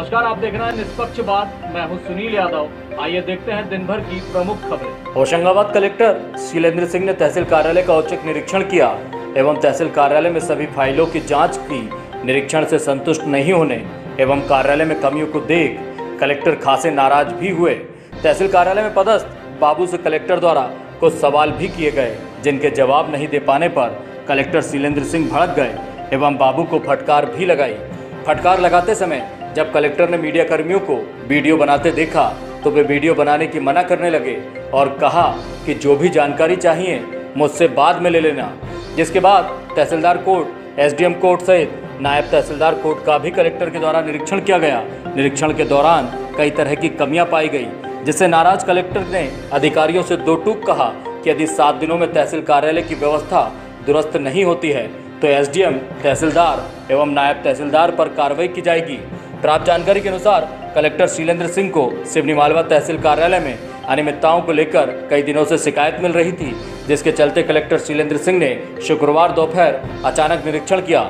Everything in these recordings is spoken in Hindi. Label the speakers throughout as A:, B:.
A: नमस्कार, आप देख रहे हैं निष्पक्ष बात। मैं हूं सुनील यादव। आइए देखते हैं दिन भर की प्रमुख खबरें।
B: होशंगाबाद कलेक्टर शीलेंद्र सिंह ने तहसील कार्यालय का औचक निरीक्षण किया एवं तहसील कार्यालय में सभी फाइलों की जांच की। निरीक्षण से संतुष्ट नहीं होने एवं कार्यालय में कमियों को देख कलेक्टर खासे नाराज भी हुए। तहसील कार्यालय में पदस्थ बाबू से कलेक्टर द्वारा कुछ सवाल भी किए गए, जिनके जवाब नहीं दे पाने पर कलेक्टर शीलेंद्र सिंह भड़क गए एवं बाबू को फटकार भी लगाई। फटकार लगाते समय जब कलेक्टर ने मीडिया कर्मियों को वीडियो बनाते देखा तो वे वीडियो बनाने की मना करने लगे और कहा कि जो भी जानकारी चाहिए मुझसे बाद में ले लेना। जिसके बाद तहसीलदार कोर्ट, एसडीएम कोर्ट सहित नायब तहसीलदार कोर्ट का भी कलेक्टर के द्वारा निरीक्षण किया गया। निरीक्षण के दौरान कई तरह की कमियां पाई गई, जिससे नाराज कलेक्टर ने अधिकारियों से दो टूक कहा कि यदि 7 दिनों में तहसील कार्यालय की व्यवस्था दुरुस्त नहीं होती है तो एसडीएम, तहसीलदार एवं नायब तहसीलदार पर कार्रवाई की जाएगी। प्राप्त जानकारी के अनुसार कलेक्टर शीलेंद्र सिंह को सिवनी मालवा तहसील कार्यालय में अनियमितताओं को लेकर कई दिनों से शिकायत मिल रही थी, जिसके चलते कलेक्टर शीलेंद्र सिंह ने शुक्रवार दोपहर अचानक निरीक्षण किया।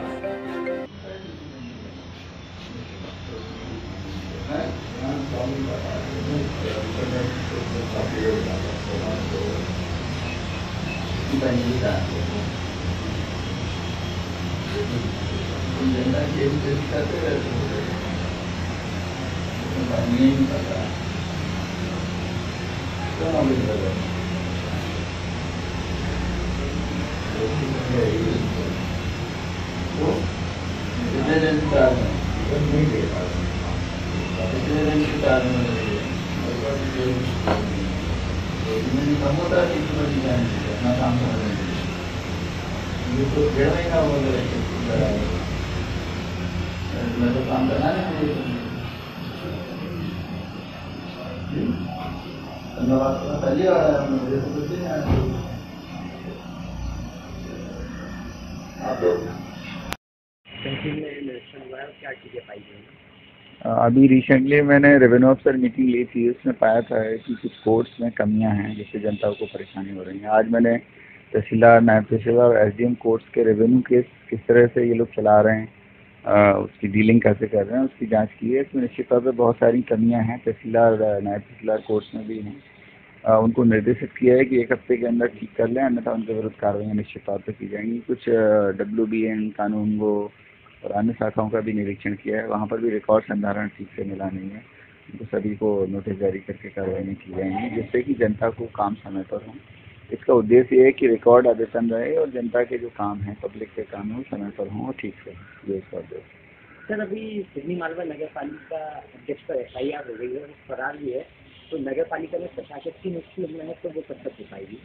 C: अभी रिसेंटली मैंने रेवेन्यू अफसर मीटिंग ली थी, उसमें पाया था कि कुछ कोर्ट्स में कमियां हैं जिससे जनता को परेशानी हो रही है। आज मैंने तहसीलदार, नायब तहसीलदार और एसडीएम कोर्ट्स के रेवेन्यू केस किस तरह से ये लोग चला रहे हैं, उसकी डीलिंग कैसे कर रहे हैं, उसकी जांच की है। इसमें निश्चित तौर पर बहुत सारी कमियां हैं। तहसीलदार, नायब तहसीलदार कोर्ट्स में भी हैं। उनको निर्देशित किया है कि 1 हफ्ते के अंदर ठीक कर लें, अन्यथा उनके विरुद्ध कार्रवाई निश्चित तौर पर की जाएंगी। कुछ WBN कानून वो और अन्य शाखाओं का भी निरीक्षण किया है, वहाँ पर भी रिकॉर्ड संधारण ठीक से मिला नहीं है। उनको सभी को नोटिस जारी करके कार्रवाई की जाएंगी, जिससे कि जनता को काम समय पर हो। इसका उद्देश्य ये है कि रिकॉर्ड अद्यतन रहे और जनता के जो काम हैं, पब्लिक के काम हैं, वो समय पर हों और ठीक से। ये इसका उद्देश्य।
D: सर, अभी सिवनी मालवा नगर पालिका अध्यक्ष पर FIR हो गई है, फरार भी है, तो नगर पालिका में प्रशासक की नियुक्ति है तो वो कब तक हो पाएगी?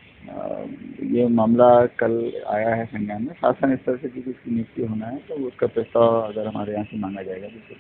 C: ये मामला कल आया है संज्ञान में। शासन स्तर से भी किसी नियुक्ति होना है तो उसका प्रस्ताव अगर हमारे यहाँ से मांगा जाएगा तो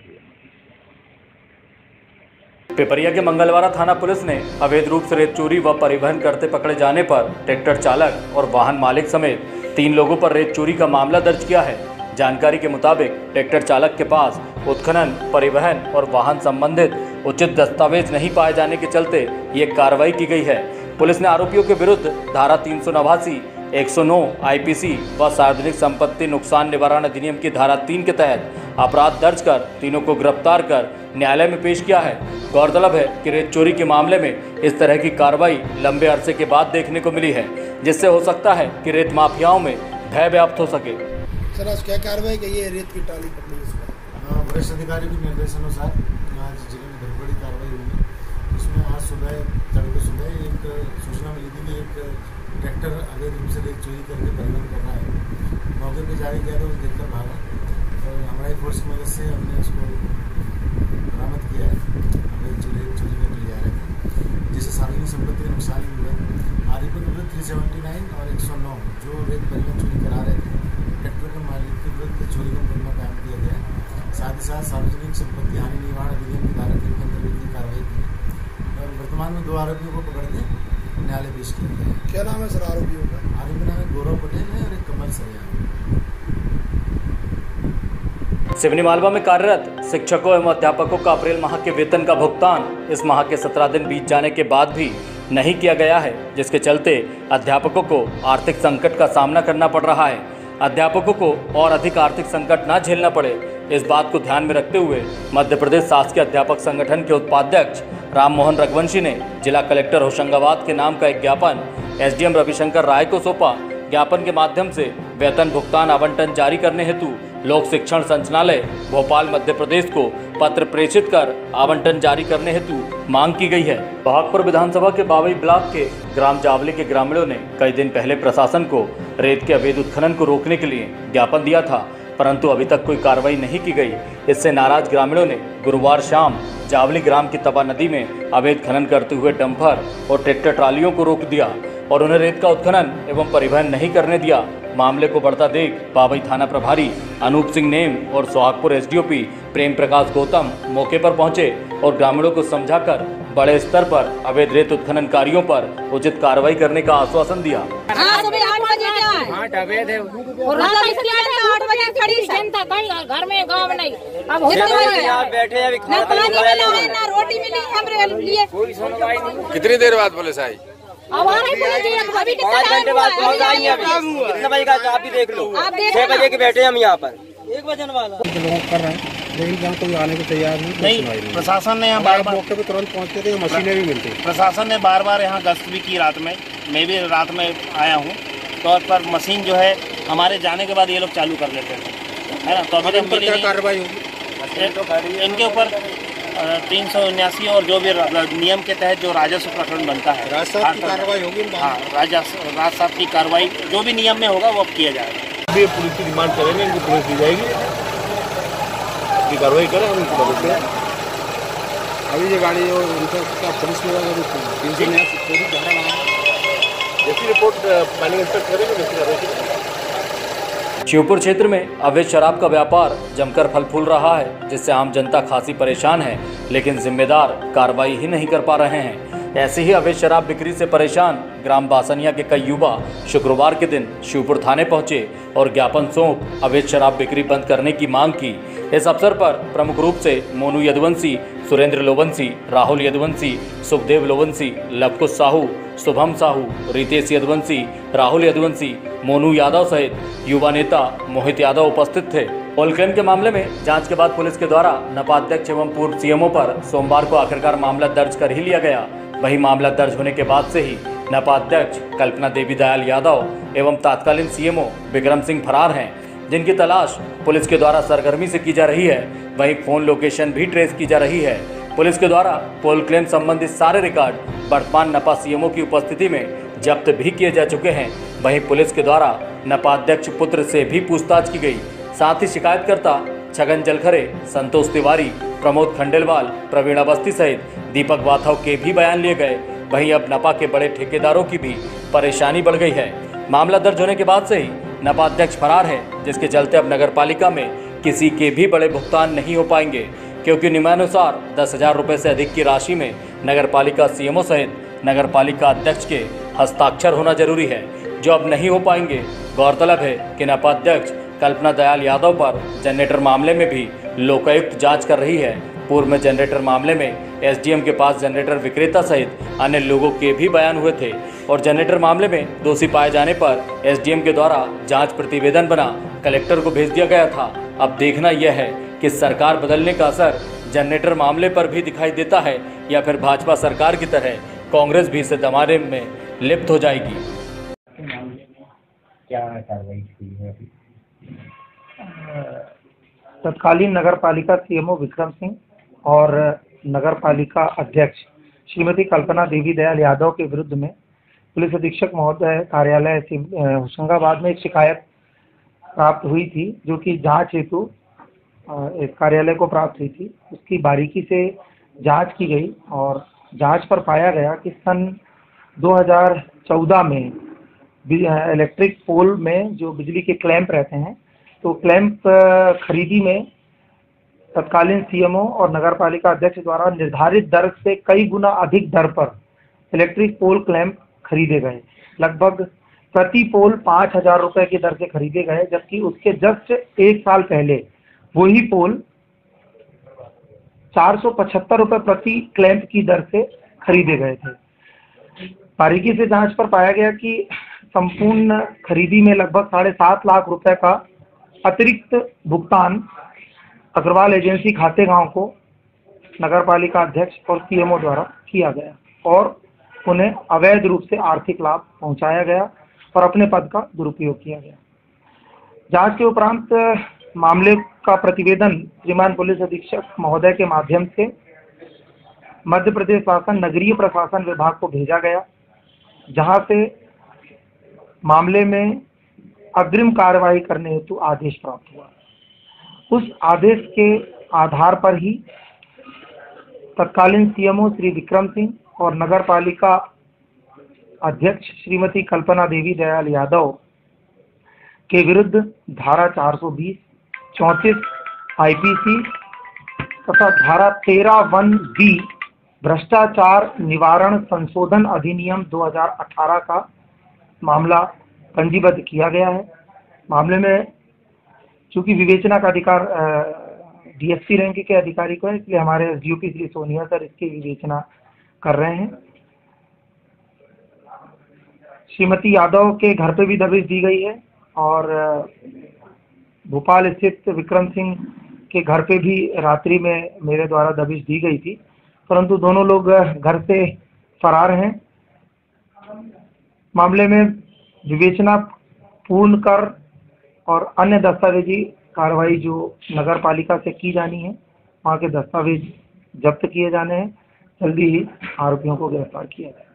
B: पिपरिया के मंगलवारा थाना पुलिस ने अवैध रूप से रेत चोरी व परिवहन करते पकड़े जाने पर ट्रैक्टर चालक और वाहन मालिक समेत 3 लोगों पर रेत चोरी का मामला दर्ज किया है। जानकारी के मुताबिक ट्रैक्टर चालक के पास उत्खनन, परिवहन और वाहन संबंधित उचित दस्तावेज नहीं पाए जाने के चलते ये कार्रवाई की गई है। पुलिस ने आरोपियों के विरुद्ध धारा 389, 109 IPC व सार्वजनिक संपत्ति नुकसान निवारण अधिनियम की धारा 3 के तहत अपराध दर्ज कर तीनों को गिरफ्तार कर न्यायालय में पेश किया है। गौरतलब है कि रेत चोरी के मामले में इस तरह की कार्रवाई लंबे अरसे के बाद देखने को मिली है, जिससे हो सकता है कि रेत माफियाओं में भय व्याप्त हो सके।
E: सर, आज क्या कार्रवाई की है रेत की टाली पकड़ी?
F: वरिष्ठ अधिकारी के निर्देशानुसार आज जिले में बहुत बड़ी कार्रवाई हुई। उसमें आज तड़के सुबह एक सूचना मिली थी कि एक ट्रैक्टर अवैध रूप से रेत चोरी करके परिवहन कर रहा है। मौके पर जारी किया तो उसे देखकर भागा और हमारी फोर्स की मदद से हमने उसको बरामद किया है। अवैध चोरी करके ले जा रहे थे, जिससे सार्वजनिक संपत्ति का नुकसान भी हुआ है। आरोपी के विरुद्ध 379 और 109 जो रेत परिवहन चोरी करा रहे थे, ट्रैक्टर के मालिक के विरुद्ध चोरी का मुकदमा कायम किया गया है। साथ ही साथ सार्वजनिक संपत्ति हानि निवारण अधिनियम की धारा 3 के अंतर्गत की कार्रवाई की और वर्तमान में 2 आरोपियों को पकड़ के न्यायालय पेश किया गया है।
E: क्या नाम है सर आरोपियों का?
F: आरोपी नाम है गौरव पटेल है और एक कमल सरिया।
B: सिवनी मालवा में कार्यरत शिक्षकों एवं अध्यापकों का अप्रैल माह के वेतन का भुगतान इस माह के 17 दिन बीत जाने के बाद भी नहीं किया गया है, जिसके चलते अध्यापकों को आर्थिक संकट का सामना करना पड़ रहा है। अध्यापकों को और अधिक आर्थिक संकट न झेलना पड़े, इस बात को ध्यान में रखते हुए मध्य प्रदेश शासकीय अध्यापक संगठन के उपाध्यक्ष राम मोहन रघुवंशी ने जिला कलेक्टर होशंगाबाद के नाम का एक ज्ञापन एसडीएम रविशंकर राय को सौंपा। ज्ञापन के माध्यम से वेतन भुगतान आवंटन जारी करने हेतु लोक शिक्षण संचालनालय भोपाल मध्य प्रदेश को पत्र प्रेषित कर आवंटन जारी करने हेतु मांग की गई है। भागपुर विधानसभा के बावई ब्लॉक के ग्राम जावली के ग्रामीणों ने कई दिन पहले प्रशासन को रेत के अवैध उत्खनन को रोकने के लिए ज्ञापन दिया था, परंतु अभी तक कोई कार्रवाई नहीं की गई। इससे नाराज ग्रामीणों ने गुरुवार शाम जावली ग्राम की तवा नदी में अवैध खनन करते हुए डंपर और ट्रैक्टर ट्रालियों को रोक दिया और उन्हें रेत का उत्खनन एवं परिवहन नहीं करने दिया। मामले को बढ़ता देख बावई थाना प्रभारी अनूप सिंह नेम और सोहागपुर एसडीओपी प्रेम प्रकाश गौतम मौके पर पहुंचे और ग्रामीणों को समझाकर बड़े स्तर पर अवैध रेत उत्खननकारियों पर उचित कार्रवाई करने का आश्वासन दिया।
G: अवैध है और 8 बजे खड़ी जनता कहीं घर में गाँव नहीं, अब बैठे अभी ना पानी मिला है ना रोटी मिली हमारे लिए, कोई सुनवाई नहीं।
H: कितनी देर बाद पुलिस आई?
G: अब आ रही पुलिस, अभी 5 घंटे बाद पहुंच आई है। कितने बजे का आप भी देख लो, 6 बजे के बैठे हम यहाँ पर, 1 बजे वाला लोग कर रहे हैं, लेकिन जहाँ कोई आने को तैयार नहीं।
I: प्रशासन ने यहाँ बार-बार
G: मौके पे तुरंत पहुँचते थे, मशीनें भी मिलती।
I: प्रशासन ने बार-बार यहाँ गश्त भी की रात में, मैं भी रात में आया हूँ, तौर पर मशीन जो है हमारे जाने के बाद ये लोग चालू कर लेते हैं, है ना। तो अभी हम क्या कार्रवाई होगी इनके ऊपर 379 और जो भी नियम के तहत जो राजस्व प्रकरण बनता है, राजस्व की कार्रवाई होगी। हाँ, राजस्व की कार्रवाई जो भी नियम में होगा वो अब किया जाएगा।
J: अभी पुलिस की डिमांड करेंगे, इनको पुलिस दी जाएगी, इसकी कार्रवाई करें, हम इनको मदद करें।
G: अभी ये गाड़ी और उनका पुलिस में
J: जैसी रिपोर्ट माइनिंग इंस्पेक्टर करेंगे वैसी कार्रवाई।
B: शिवपुर क्षेत्र में अवैध शराब का व्यापार जमकर फल फूल रहा है, जिससे आम जनता खासी परेशान है, लेकिन जिम्मेदार कार्रवाई ही नहीं कर पा रहे हैं। ऐसे ही अवैध शराब बिक्री से परेशान ग्राम बासनिया के कई युवा शुक्रवार के दिन शिवपुर थाने पहुंचे और ज्ञापन सौंप अवैध शराब बिक्री बंद करने की मांग की। इस अवसर पर प्रमुख रूप से मोनू यदुवंशी, सुरेंद्र लोवंशी, राहुल यदुवंशी, सुखदेव लोवंशी, लवकुश साहू, शुभम साहू, रितेश यदुवंशी, राहुल यदुवंशी, मोनू यादव सहित युवा नेता मोहित यादव उपस्थित थे। पोल क्लेम के मामले में जांच के बाद पुलिस के द्वारा नपा अध्यक्ष एवं पूर्व सीएमओ पर सोमवार को आखिरकार मामला दर्ज कर ही लिया गया। वही मामला दर्ज होने के बाद से ही नपा अध्यक्ष कल्पना देवी दयाल यादव एवं तत्कालीन सीएमओ विक्रम सिंह फरार हैं, जिनकी तलाश पुलिस के द्वारा सरगर्मी से की जा रही है। वहीं फोन लोकेशन भी ट्रेस की जा रही है। पुलिस के द्वारा पोल क्लेम संबंधित सारे रिकॉर्ड वर्तमान नपा सीएमओ की उपस्थिति में जब्त भी किए जा चुके हैं। वहीं पुलिस के द्वारा नपा अध्यक्ष पुत्र से भी पूछताछ की गई। साथ ही शिकायतकर्ता छगन जलखरे, संतोष तिवारी, प्रमोद खंडेलवाल, प्रवीण अवस्थी सहित दीपक वाथव के भी बयान लिए गए। वहीं अब नपा के बड़े ठेकेदारों की भी परेशानी बढ़ गई है। मामला दर्ज होने के बाद से ही नपा अध्यक्ष फरार है, जिसके चलते अब नगर पालिका में किसी के भी बड़े भुगतान नहीं हो पाएंगे, क्योंकि नियमानुसार 10,000 रुपये से अधिक की राशि में नगर पालिका सीएमओ सहित नगर पालिका अध्यक्ष के हस्ताक्षर होना जरूरी है, जो अब नहीं हो पाएंगे। गौरतलब है कि नपा अध्यक्ष कल्पना दयाल यादव पर जनरेटर मामले में भी लोकायुक्त जांच कर रही है। पूर्व में जनरेटर मामले में एसडीएम के पास जनरेटर विक्रेता सहित अन्य लोगों के भी बयान हुए थे और जनरेटर मामले में दोषी पाए जाने पर एसडीएम के द्वारा जांच प्रतिवेदन बना कलेक्टर को भेज दिया गया था। अब देखना यह है कि सरकार बदलने का असर जनरेटर मामले पर भी दिखाई देता है या फिर भाजपा सरकार की तरह कांग्रेस भी इस दमारे में लिप्त हो जाएगी।
D: क्या कार्रवाई हुई है अभी?
K: तत्कालीन नगर पालिका सीएमओ विक्रम सिंह और नगर पालिका अध्यक्ष श्रीमती कल्पना देवी दयाल यादव के विरुद्ध में पुलिस अधीक्षक महोदय कार्यालय होशंगाबाद में एक शिकायत प्राप्त हुई थी, जो कि जांच हेतु एक कार्यालय को प्राप्त हुई थी। उसकी बारीकी से जांच की गई और जांच पर पाया गया कि सन 2014 में इलेक्ट्रिक पोल में जो बिजली के क्लैंप रहते हैं, तो क्लैंप खरीदी में तत्कालीन सीएमओ और नगरपालिका अध्यक्ष द्वारा निर्धारित दर से कई गुना अधिक दर पर इलेक्ट्रिक पोल क्लैंप खरीदे गए। लगभग प्रति पोल 5,000 रुपये की दर से खरीदे गए, जबकि उसके जस्ट 1 साल पहले वही पोल 475 रुपये प्रति क्लैंप की दर से खरीदे गए थे। बारीकी से जांच पर पाया गया कि संपूर्ण खरीदी में लगभग 7.5 लाख रुपए का अतिरिक्त भुगतान अग्रवाल एजेंसी खातेगांव को नगर पालिका अध्यक्ष और सीएमओ द्वारा किया गया और उन्हें अवैध रूप से आर्थिक लाभ पहुंचाया गया और अपने पद का दुरुपयोग किया गया। जांच के उपरांत मामले का प्रतिवेदन श्रीमान पुलिस अधीक्षक महोदय के माध्यम से मध्य प्रदेश शासन नगरीय प्रशासन विभाग को भेजा गया, जहां से मामले में अग्रिम कार्रवाई करने हेतु आदेश प्राप्त हुआ। उस आदेश के आधार पर ही तत्कालीन सीएमओ श्री विक्रम सिंह और नगर पालिका अध्यक्ष श्रीमती कल्पना देवी दयाल यादव के विरुद्ध धारा 420, 34 आईपीसी तथा धारा 13(1)(b) भ्रष्टाचार निवारण संशोधन अधिनियम 2018 का मामला पंजीबद्ध किया गया है। मामले में चूंकि विवेचना का अधिकार डीएसपी रैंक के अधिकारी को है, इसलिए हमारे एसडीओपी श्री सोनिया सर इसकी विवेचना कर रहे हैं। श्रीमती यादव के घर पे भी दबिश दी गई है और भोपाल स्थित विक्रम सिंह के घर पे भी रात्रि में मेरे द्वारा दबिश दी गई थी, परंतु दोनों लोग घर से फरार हैं। मामले में विवेचना पूर्ण कर और अन्य दस्तावेजी कार्रवाई जो नगर पालिका से की जानी है, वहाँ के दस्तावेज जब्त किए जाने हैं। जल्दी ही आरोपियों को गिरफ्तार किया जाए।